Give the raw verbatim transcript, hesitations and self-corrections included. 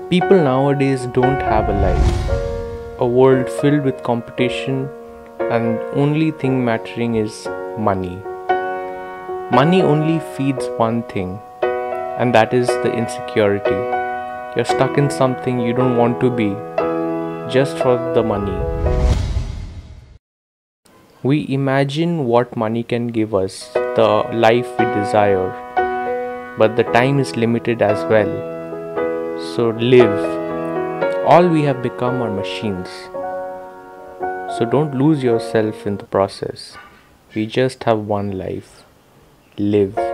People nowadays don't have a life. A world filled with competition, and only thing mattering is money. Money only feeds one thing, and that is the insecurity. You're stuck in something you don't want to be just for the money. We imagine what money can give us, the life we desire, but the time is limited as well. So live. All we have become are machines. So don't lose yourself in the process. We just have one life. Live.